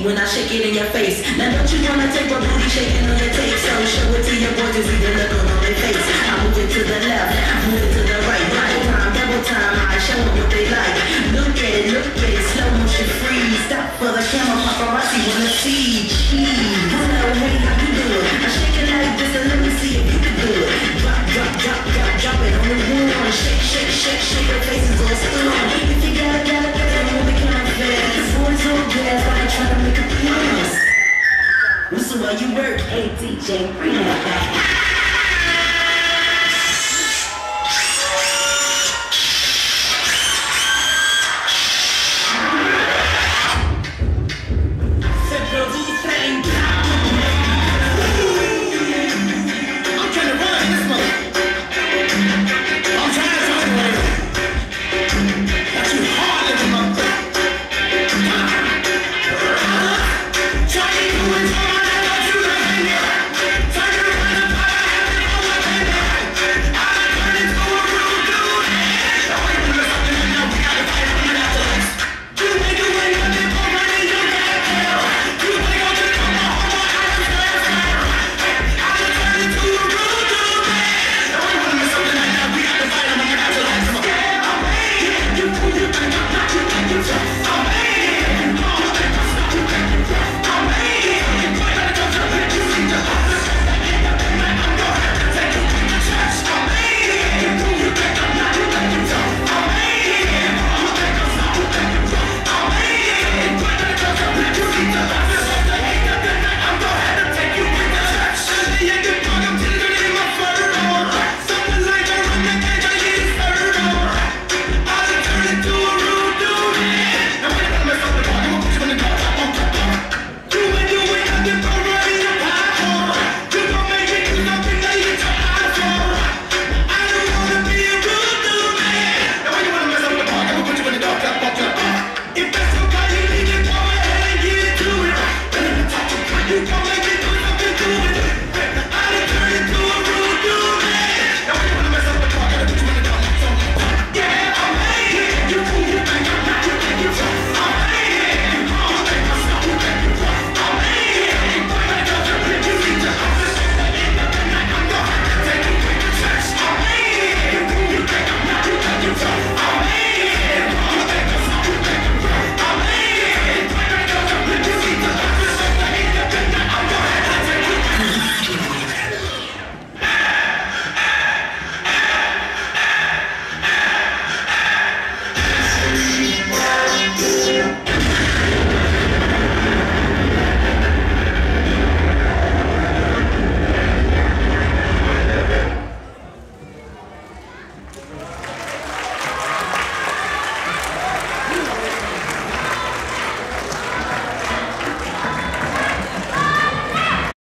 when I shake it in your face. Now don't you wanna take a booty shaking on your tape? So show it to your boys and see the look on their face. I move it to the left, move it to the right. Double time, I show them what they like. Look at it, slow motion freeze. Stop for the camera, paparazzi wanna see. Cheese. Hello, hey, how you doing? I shake it like this and let me see if you can do it. Drop it on the one. Shake your faces all stone. If you gotta, move it kinda fast. This boy's on gas, I ain't trying to make a promise. So while you work, hey DJ, bring that back.